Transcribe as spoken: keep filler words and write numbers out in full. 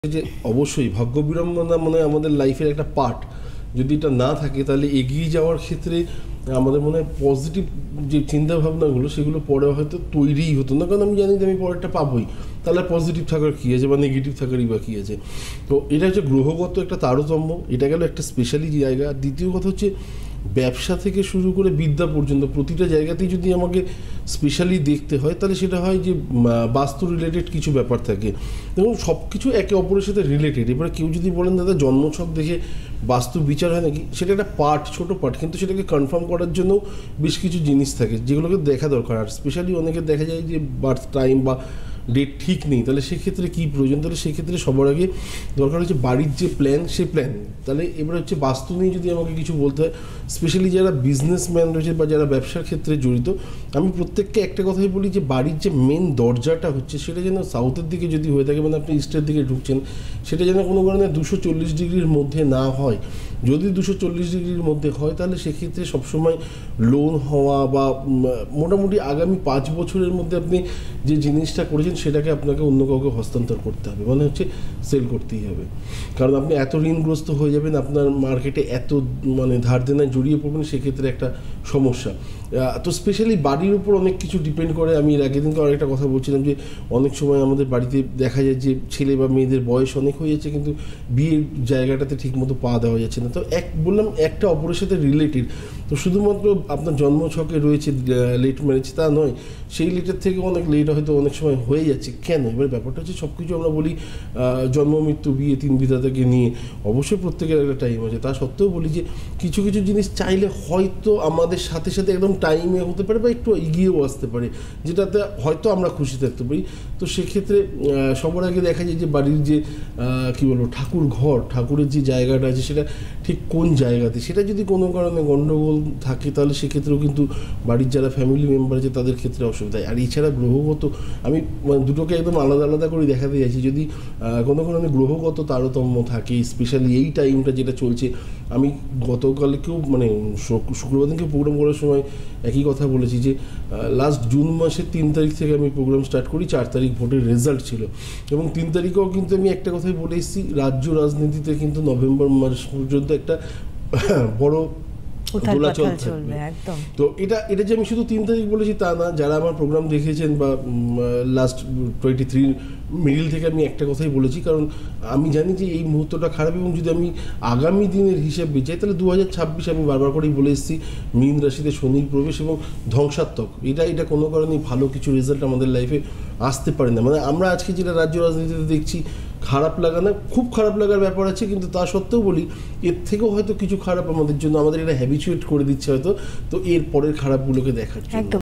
যে অবশ্যই ভাগ্য বিড়ম্বনা মনে হয় আমাদের লাইফের একটা পার্ট। যদি এটা না থাকে তাহলে এগিয়ে যাওয়ার ক্ষেত্রে আমাদের মনে হয় পজিটিভ যে চিন্তাভাবনাগুলো সেগুলো পরে হয়তো তৈরিই হতো না, কারণ আমি জানি যে আমি পরেরটা পাবোই, তাহলে পজিটিভ থাকার কী আছে বা নেগেটিভ থাকারই বা কী আছে। তো এটা হচ্ছে গ্রহগত একটা তারতম্য, এটা গেল একটা স্পেশালি জায়গা। দ্বিতীয় কথা হচ্ছে ব্যবসা থেকে শুরু করে বিদ্যা পর্যন্ত প্রতিটা জায়গাতেই যদি আমাকে স্পেশালি দেখতে হয় তাহলে সেটা হয় যে বাস্তু রিলেটেড কিছু ব্যাপার থাকে এবং সব কিছু একে অপরের সাথে রিলেটেড। এবারে কেউ যদি বলেন দাদা জন্মছক দেখে বাস্তু বিচার হয় নাকি, সেটা একটা পার্ট, ছোটো পার্ট, কিন্তু সেটাকে কনফার্ম করার জন্য বেশ কিছু জিনিস থাকে যেগুলোকে দেখা দরকার। আর স্পেশালি অনেকে দেখা যায় যে বার্থ টাইম বা ডেট ঠিক নেই, তাহলে সেক্ষেত্রে কী প্রয়োজন, তাহলে সেক্ষেত্রে সবার আগে দরকার হচ্ছে বাড়ির যে প্ল্যান সেই প্ল্যান। তাহলে এবার হচ্ছে বাস্তু নিয়ে যদি আমাকে কিছু বলতে হয়, স্পেশালি যারা বিজনেসম্যান রয়েছে বা যারা ব্যবসার ক্ষেত্রে জড়িত, আমি প্রত্যেককে একটা কথাই বলি যে বাড়ির যে মেন দরজাটা হচ্ছে সেটা যেন সাউথের দিকে যদি হয়ে থাকে, মানে আপনি ইস্টের দিকে ঢুকছেন, সেটা যেন কোনো কারণে দুশো চল্লিশ ডিগ্রির মধ্যে না হয়। যদি দুশো চল্লিশ ডিগ্রির মধ্যে হয় তাহলে সেক্ষেত্রে সবসময় লোন হওয়া বা মোটামুটি আগামী পাঁচ বছরের মধ্যে আপনি যে জিনিসটা করেছেন সেটাকে আপনাকে অন্য কাউকে হস্তান্তর করতে হবে, মানে হচ্ছে সেল করতেই হবে। কারণ আপনি এত ঋণগ্রস্ত হয়ে যাবেন, আপনার মার্কেটে এত মানে ধার দেনায় জড়িয়ে পড়বেন, সেক্ষেত্রে একটা সমস্যা। তো স্পেশালি বাড়ির উপর অনেক কিছু ডিপেন্ড করে। আমি এর আগের দিনকে আরেকটা কথা বলছিলাম যে অনেক সময় আমাদের বাড়িতে দেখা যায় যে ছেলে বা মেয়েদের বয়স অনেক হয়ে যাচ্ছে কিন্তু বিয়ের জায়গাটাতে ঠিকমতো পা দেওয়া যাচ্ছে না। তো এক বললাম একটা অপরের সাথে রিলেটেড, তো শুধুমাত্র আপনার জন্মছকে রয়েছে লেট ম্যারেজ তা নয়, সেই লেটের থেকে অনেক লেট হয়তো অনেক সময় হয়ে যাচ্ছে। কেন? এবার ব্যাপারটা হচ্ছে সব কিছু আমরা বলি জন্ম মৃত্যু বিয়ে তিন বিধাতাকে নিয়ে, অবশ্যই প্রত্যেকের একটা টাইম আছে। তা সত্ত্বেও বলি যে কিছু কিছু জিনিস চাইলে হয়তো আমাদের সাথে সাথে একদম টাইমে হতে পারে বা একটু এগিয়েও আসতে পারে, যেটাতে হয়তো আমরা খুশি থাকতে পারি। তো সেক্ষেত্রে সবার আগে দেখা যায় যে বাড়ির যে কী বলবো ঠাকুর ঘর, ঠাকুরের যে জায়গাটা আছে সেটা ঠিক কোন জায়গাতে, সেটা যদি কোনো কারণে গণ্ডগোল থাকে তাহলে সেক্ষেত্রেও কিন্তু বাড়ির যারা ফ্যামিলি মেম্বার আছে তাদের ক্ষেত্রে অসুবিধা। আর এছাড়া গ্রহগত, আমি দুটোকে একদম আলাদা আলাদা করে দেখাতে চাইছি, যদি কোনো কারণে গ্রহগত তারতম্য থাকে, স্পেশালি এই টাইমটা যেটা চলছে, আমি গতকালকেও মানে শুক্রবার দিনকে প্রোগ্রাম করার সময় একই কথা বলেছি যে লাস্ট জুন মাসের তিন তারিখ থেকে আমি প্রোগ্রাম স্টার্ট করি, চার তারিখ ভোটের রেজাল্ট ছিল এবং তিন তারিখেও কিন্তু আমি একটা কথাই বলে এসেছি, রাজ্য রাজনীতিতে কিন্তু নভেম্বর মাস পর্যন্ত একটা বড় দোলাচল থাকবে। তো এটা এটা যে আমি শুধু তিন তারিখ বলেছি তা না, যারা আমার প্রোগ্রাম দেখেছেন বা লাস্ট টোয়েন্টি থ্রি মিডিল থেকে আমি একটা কথাই বলেছি, কারণ আমি জানি যে এই মুহূর্তটা খারাপ এবং যদি আমি আগামী দিনের হিসাব বিচাই তাহলে দু হাজার ছাব্বিশ আমি বারবার করেই বলে এসেছি মীন রাশিতে শনির প্রবেশ এবং ধ্বংসাত্মক, এটা এটা কোনো কারণেই ভালো কিছু রেজাল্ট আমাদের লাইফে আসতে পারে না। মানে আমরা আজকে যেটা রাজ্য রাজনীতিতে দেখছি, খারাপ লাগা না, খুব খারাপ লাগার ব্যাপার আছে, কিন্তু তা সত্ত্বেও বলি এর থেকেও হয়তো কিছু খারাপ আমাদের জন্য, আমাদের এটা হ্যাবিচুয়েট করে দিচ্ছে হয়তো, তো এর পরের খারাপগুলোকে দেখার জন্য।